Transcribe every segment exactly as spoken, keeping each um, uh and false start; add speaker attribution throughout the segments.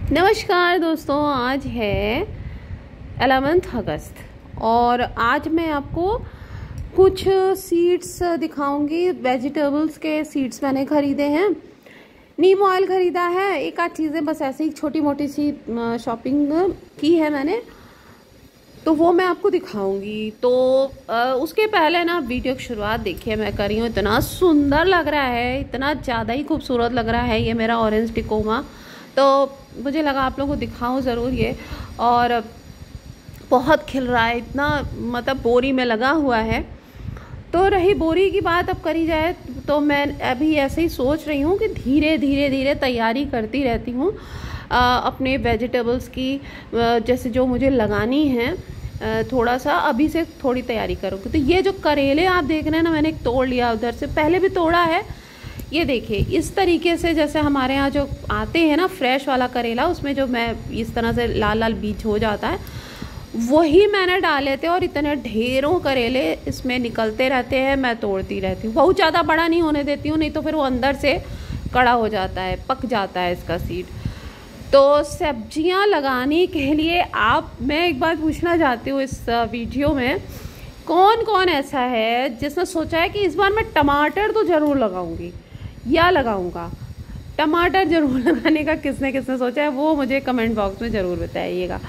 Speaker 1: नमस्कार दोस्तों, आज है ग्यारह अगस्त और आज मैं आपको कुछ सीड्स दिखाऊंगी। वेजिटेबल्स के सीड्स मैंने खरीदे हैं, नीम ऑयल खरीदा है, एक आध चीज़ें बस ऐसे ही छोटी मोटी सी शॉपिंग की है मैंने, तो वो मैं आपको दिखाऊंगी। तो उसके पहले ना वीडियो की शुरुआत देखिए मैं कर रही हूँ। इतना सुंदर लग रहा है, इतना ज़्यादा ही खूबसूरत लग रहा है ये मेरा ऑरेंज टिकोमा, तो मुझे लगा आप लोगों को दिखाऊं ज़रूर ये। और बहुत खिल रहा है, इतना मतलब बोरी में लगा हुआ है। तो रही बोरी की बात अब करी जाए तो मैं अभी ऐसे ही सोच रही हूँ कि धीरे धीरे धीरे तैयारी करती रहती हूँ अपने वेजिटेबल्स की, जैसे जो मुझे लगानी है थोड़ा सा अभी से थोड़ी तैयारी करूँगी। तो ये जो करेले आप देख रहे हैं ना, मैंने एक तोड़ लिया, उधर से पहले भी तोड़ा है। ये देखिए इस तरीके से, जैसे हमारे यहाँ जो आते हैं ना फ्रेश वाला करेला, उसमें जो मैं इस तरह से लाल लाल बीज हो जाता है, वही मैंने डाले थे और इतने ढेरों करेले इसमें निकलते रहते हैं। मैं तोड़ती रहती हूँ, बहुत ज़्यादा बड़ा नहीं होने देती हूँ, नहीं तो फिर वो अंदर से कड़ा हो जाता है, पक जाता है इसका सीड। तो सब्जियाँ लगाने के लिए आप, मैं एक बात पूछना चाहती हूँ इस वीडियो में, कौन कौन ऐसा है जिसने सोचा है कि इस बार मैं टमाटर तो ज़रूर लगाऊंगी या लगाऊंगा। टमाटर जरूर लगाने का किसने किसने सोचा है वो मुझे कमेंट बॉक्स में ज़रूर बताइएगा।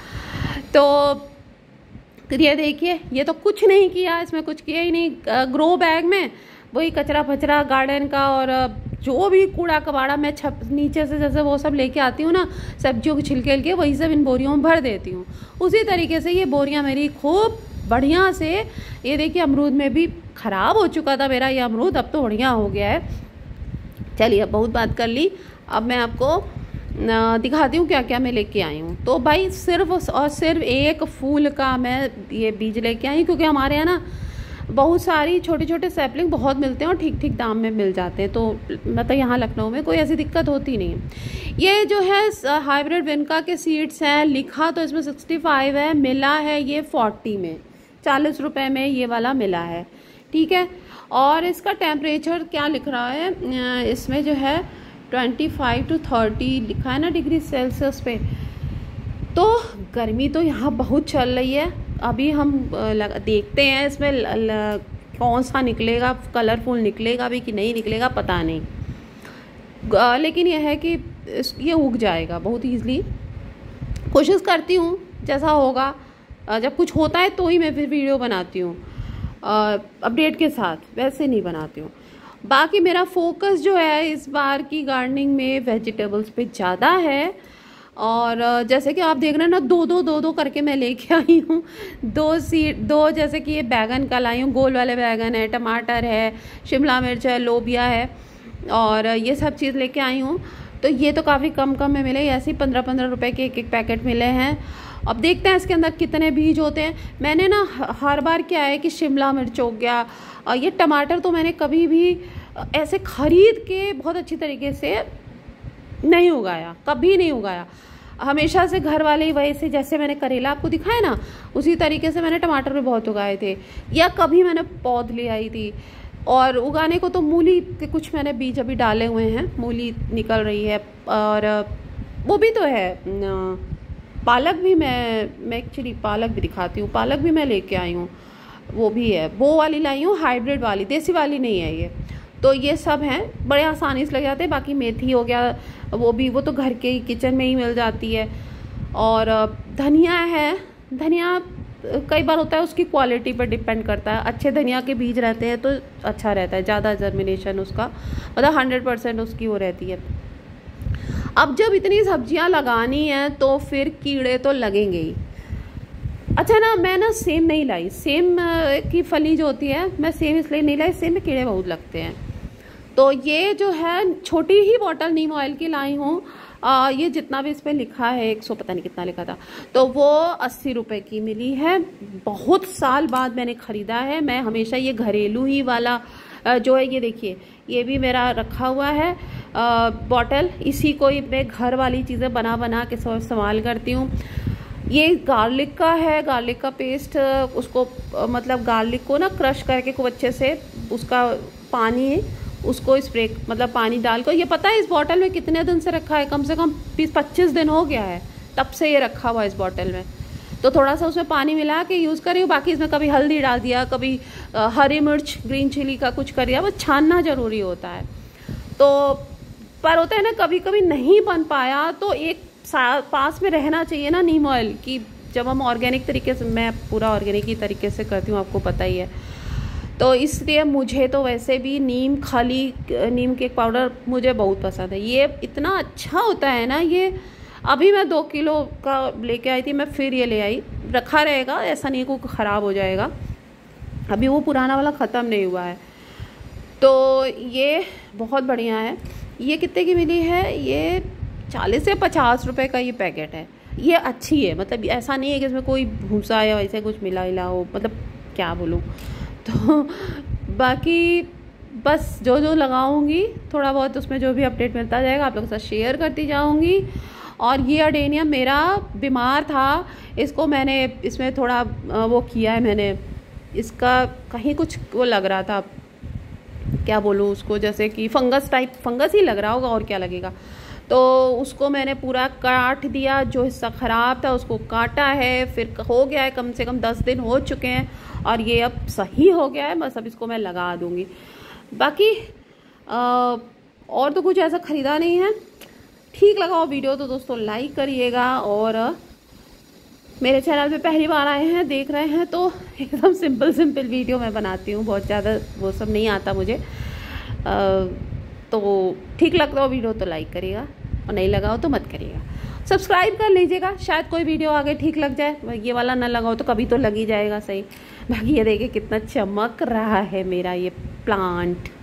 Speaker 1: तो ये देखिए, ये तो कुछ नहीं किया, इसमें कुछ किया ही नहीं। ग्रो बैग में वही कचरा फचरा गार्डन का और जो भी कूड़ा कबाड़ा मैं छप नीचे से जैसे वो सब लेके आती हूँ ना, सब्जियों के छिलके के, वही सब इन बोरियों में भर देती हूँ। उसी तरीके से ये बोरियाँ मेरी खूब बढ़िया से, ये देखिए अमरूद में भी ख़राब हो चुका था मेरा ये अमरूद, अब तो बढ़िया हो गया है। चलिए अब बहुत बात कर ली, अब मैं आपको दिखाती हूँ क्या क्या मैं लेके आई हूँ। तो भाई सिर्फ और सिर्फ एक फूल का मैं ये बीज लेके आई, क्योंकि हमारे यहाँ ना बहुत सारी छोटे छोटे सैपलिंग बहुत मिलते हैं और ठीक ठीक दाम में मिल जाते हैं। तो मतलब यहाँ लखनऊ में कोई ऐसी दिक्कत होती नहीं है। ये जो है हाइब्रिड विनका के सीड्स हैं, लिखा तो इसमें सिक्सटी फाइव है, मिला है ये फोर्टी में, चालीस रुपये में ये वाला मिला है, ठीक है। और इसका टेम्परेचर क्या लिख रहा है इसमें, जो है पच्चीस टू तीस लिखा है ना डिग्री सेल्सियस पे। तो गर्मी तो यहाँ बहुत चल रही है। अभी हम लग, देखते हैं इसमें ल, ल, कौन सा निकलेगा, कलरफुल निकलेगा भी कि नहीं निकलेगा पता नहीं, लेकिन यह है कि ये उग जाएगा बहुत ईजली। कोशिश करती हूँ जैसा होगा, जब कुछ होता है तो ही मैं फिर वीडियो बनाती हूँ अपडेट के साथ, वैसे नहीं बनाती हूँ। बाकी मेरा फोकस जो है इस बार की गार्डनिंग में वेजिटेबल्स पे ज़्यादा है। और जैसे कि आप देख रहे हैं ना, दो दो दो दो करके मैं लेके आई हूँ, दो सीड दो, जैसे कि ये बैगन का लाई हूँ, गोल वाले बैगन है, टमाटर है, शिमला मिर्च है, लोबिया है, और ये सब चीज़ लेके आई हूँ। तो ये तो काफ़ी कम कम में मिले, ऐसे ही पंद्रह पंद्रह रुपए के एक एक पैकेट मिले हैं। अब देखते हैं इसके अंदर कितने बीज होते हैं। मैंने ना हर बार क्या है कि शिमला मिर्च हो गया, ये टमाटर तो मैंने कभी भी ऐसे खरीद के बहुत अच्छी तरीके से नहीं उगाया, कभी नहीं उगाया। हमेशा से घर वाले ही वही से, जैसे मैंने करेला आपको दिखाया ना, उसी तरीके से मैंने टमाटर भी बहुत उगाए थे, या कभी मैंने पौध ले आई थी। और उगाने को तो मूली के कुछ मैंने बीज अभी डाले हुए हैं, मूली निकल रही है, और वो भी तो है, पालक भी मैं मैं एक्चुअली पालक भी दिखाती हूँ, पालक भी मैं लेके आई हूँ, वो भी है, वो वाली लाई हूँ, हाइब्रिड वाली, देसी वाली नहीं है ये। तो ये सब हैं, बड़े आसानी से लग जाते हैं। बाकी मेथी हो गया, वो भी, वो तो घर के ही किचन में ही मिल जाती है। और धनिया है, धनिया कई बार होता है उसकी क्वालिटी पर डिपेंड करता है, अच्छे धनिया के बीज रहते हैं तो अच्छा रहता है, ज़्यादा जर्मिनेशन उसका, मतलब हंड्रेड परसेंट उसकी वो रहती है। अब जब इतनी सब्जियां लगानी है तो फिर कीड़े तो लगेंगे ही। अच्छा ना, मैं ना सेम नहीं लाई, सेम की फली जो होती है, मैं सेम इसलिए नहीं लाई, सेम में कीड़े बहुत लगते हैं। तो ये जो है छोटी ही बॉटल नीम ऑयल की लाई हूँ, ये जितना भी इस पर लिखा है, एक सौ पता नहीं कितना लिखा था, तो वो अस्सी रुपए की मिली है। बहुत साल बाद मैंने ख़रीदा है। मैं हमेशा ये घरेलू ही वाला जो है, ये देखिए ये भी मेरा रखा हुआ है बॉटल, इसी को ही मैं घर वाली चीज़ें बना बना के सब इस्तेमाल करती हूँ। ये गार्लिक का है, गार्लिक का पेस्ट, उसको मतलब गार्लिक को ना क्रश करके खूब अच्छे से उसका पानी उसको स्प्रे मतलब पानी डाल कर। ये पता है इस बॉटल में कितने दिन से रखा है? कम से कम बीस पच्चीस दिन हो गया है तब से ये रखा हुआ है इस बॉटल में। तो थोड़ा सा उसमें पानी मिला के यूज़ करी हूँ। बाकी इसमें कभी हल्दी डाल दिया, कभी आ, हरी मिर्च ग्रीन चिली का कुछ कर दिया। बस छानना ज़रूरी होता है। तो पर होता है ना कभी कभी नहीं बन पाया तो एक पास में रहना चाहिए ना नीम ऑयल की। जब हम ऑर्गेनिक तरीके से, मैं पूरा ऑर्गेनिक ही तरीके से करती हूँ, आपको पता ही है। तो इसलिए मुझे तो वैसे भी नीम खाली नीम केक पाउडर मुझे बहुत पसंद है। ये इतना अच्छा होता है ना। ये अभी मैं दो किलो का लेके आई थी, मैं फिर ये ले आई। रखा रहेगा, ऐसा नहीं कि ख़राब हो जाएगा। अभी वो पुराना वाला ख़त्म नहीं हुआ है। तो ये बहुत बढ़िया है। ये कितने की मिली है? ये चालीस से पचास रुपए का ये पैकेट है। ये अच्छी है, मतलब ऐसा नहीं है कि इसमें कोई भूसा या ऐसे कुछ मिला हिला हो, मतलब क्या बोलूँ। तो बाकी बस जो जो लगाऊंगी थोड़ा बहुत उसमें जो भी अपडेट मिलता जाएगा आप लोगों के साथ शेयर करती जाऊंगी। और ये अडेनियम मेरा बीमार था, इसको मैंने इसमें थोड़ा वो किया है मैंने। इसका कहीं कुछ वो लग रहा था, क्या बोलूँ उसको, जैसे कि फंगस टाइप, फंगस ही लग रहा होगा और क्या लगेगा। तो उसको मैंने पूरा काट दिया, जो हिस्सा ख़राब था उसको काटा है। फिर हो गया है, कम से कम दस दिन हो चुके हैं और ये अब सही हो गया है। बस अब इसको मैं लगा दूँगी। बाकी आ, और तो कुछ ऐसा ख़रीदा नहीं है। ठीक लगा हो वीडियो तो दोस्तों लाइक करिएगा। और मेरे चैनल पे पहली बार आए हैं, देख रहे हैं, तो एकदम सिंपल सिंपल वीडियो मैं बनाती हूँ, बहुत ज़्यादा वो सब नहीं आता मुझे। आ, तो ठीक लगता हो वीडियो तो लाइक करिएगा और नहीं लगा हो तो मत करिएगा। सब्सक्राइब कर लीजिएगा, शायद कोई वीडियो आगे ठीक लग जाए। ये वाला ना लगा हो तो कभी तो लग ही जाएगा सही। बाकी ये देखिए कितना चमक रहा है मेरा ये प्लांट।